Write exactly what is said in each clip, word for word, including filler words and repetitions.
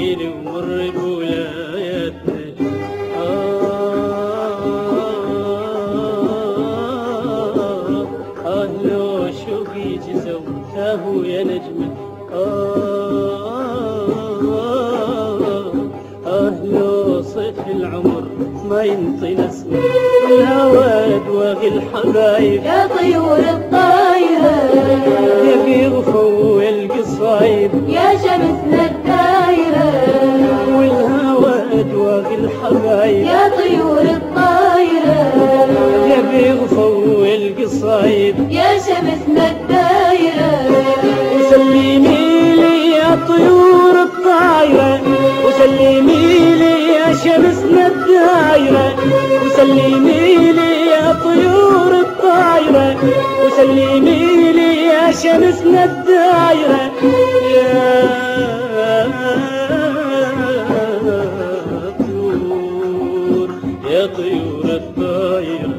جميل ومر بولاياتنا. آه آه لو شوقي جزوته يا نجمة. آه آه لو صيف العمر ما ينطي نسمة والهوى دواغي الحبايب يا طيور الطايرة يبي غفو القصايب يا شمسنا الدايرة والهوى دواغي الحبايب يا طيور الطايرة يبي غفو القصايب يا شمسنا الدايرة وسلمي لي يا طيور الطايرة وسلمي لي يا شمسنا الدايرة وسلمي لي يا طيور الطايرة وسلمي لي يا شمسنا الدايرة يا طيور يا طيور الطايرة.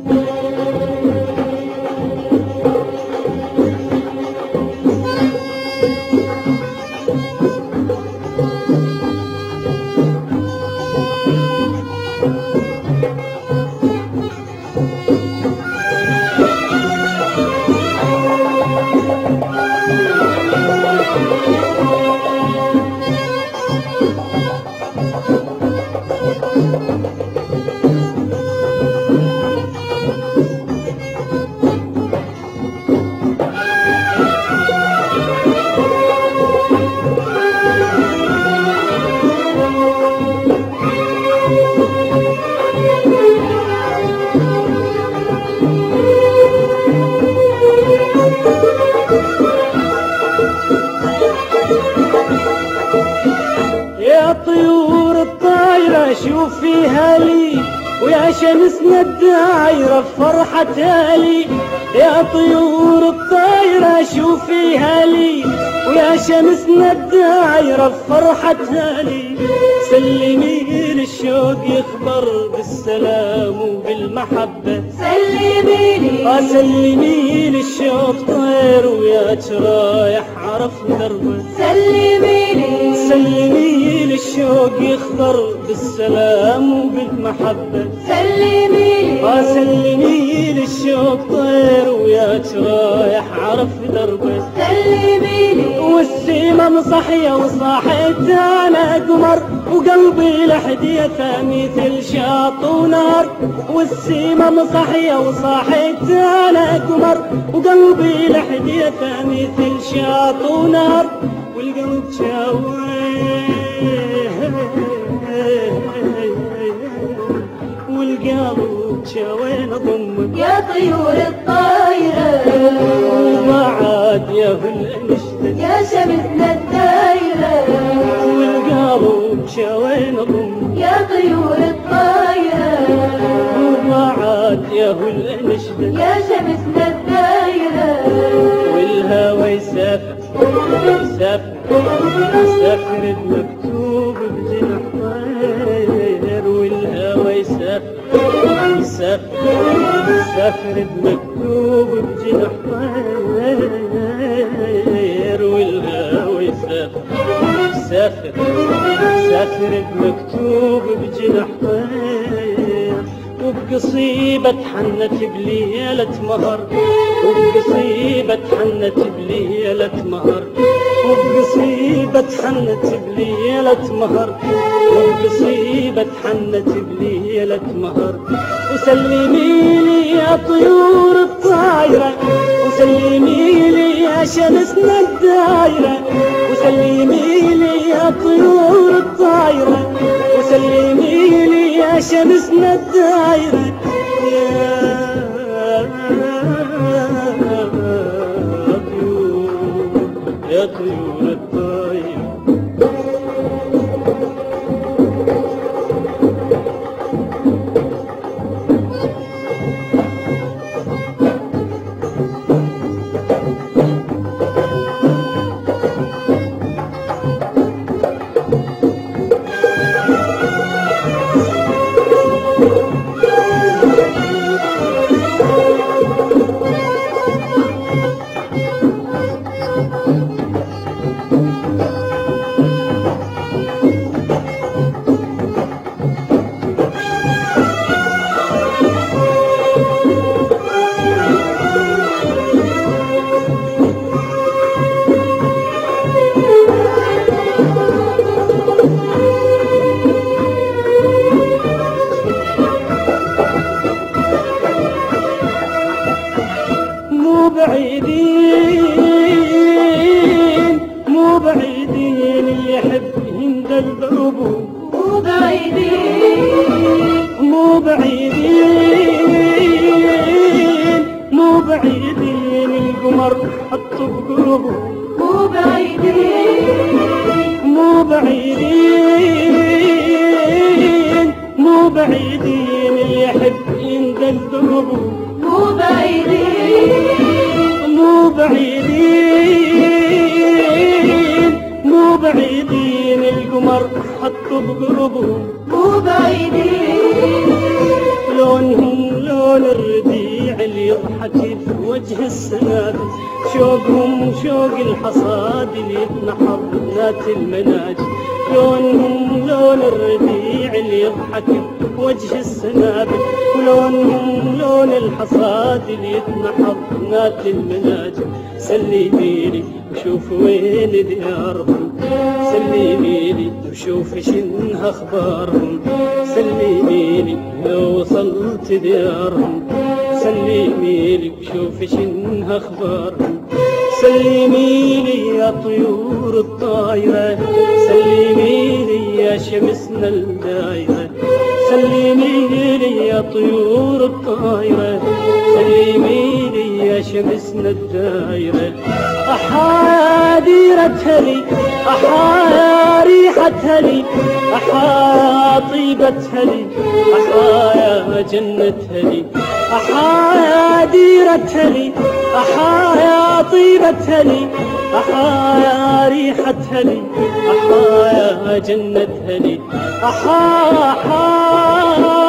يا طيور الطايرة شوفيها لي ويا شمسنا الدايرة بفرحتها لي. يا طيور الطايرة شوفيها لي ويا شمسنا الدايرة بفرحتها لي. سلمي للشوق يخبر بالسلام وبالمحبة سلمي لي سلمي للشوق طير ويا رايح عرف دربه. سلمي لي سلمي للشوق يخضر بالسلام وبالمحبة. سلمي لي سلمي للشوق طير ويا رايح عرف دربه. سلمي لي والسيمة مصحية وصاحت انا قمر وقلبي لحديثة مثل شاط ونار. والسيمة مصحية وصاحت انا قمر وقلبي لحديثة مثل شاط ونار. والقلب شاوي والقلب شاوين ضمك يا طيور الطايرة وبعد يا هالانشتد يا شمسنا الدايرة والقلب شاوين ضمك يا طيور الطايرة وبعد يا هالانشتد يا شمسنا الدايرة والهوى يسافر يسافر يسافر بمكتوب بجناح طير. والهوى يسافر يسافر يسافر بمكتوب بجناح طير. والهوى يسافر يسافر يسافر بمكتوب بجناح طير. وبقصيبة حنت بليلة مهر وبقصيبة حنت بليلة مهر وبقصيبة حنت بليلة مهر وبقصيبة حنت بليلة مهر. وسلمي لي يا طيور الطايرة وسلمي لي يا شمسنا الدايرة وسلمي لي يا طيور الطايرة وسلمي لي يا شمسنا الدايرة يا طيور يا طيور الطايرة. الدرب مو بعيدين مو بعيدين مو بعيدين القمر حطوا بقربه مو بعيدين مو بعيدين مو بعيدين اللي يحب يندل دربه مو بعيدين مو بعيدين مو بعيدين القمر حطوا بقربه مو بعيدين لونهم لون الربيع اللي يضحك في وجه السنابل شوقهم شوق الحصاد اللي يتنحر ذات المناجم لونهم لون الربيع اللي يضحك في وجه السنابل ولونهم لون الحصاد اللي يتنحر ذات المناجم سلميلي وشوف وين ديارهم سلميلي وشوف شنها اخبارهم سلميلي لو وصلت ديارهم سلميلي وشوف شنها اخبارهم سلميلي يا طيور الطايرة سلميلي يا شمسنا الدايرة سلميلي يا طيور الطايرة سلميلي يا شمسنا الدايرة أحا ديرة لي أحا ريحة لي أحا طيبة لي أحا يا جنة لي أحا يا ديرة لي أحا يا طيبة لي أحا يا ريحة لي أحا يا جنة لي أحا أحا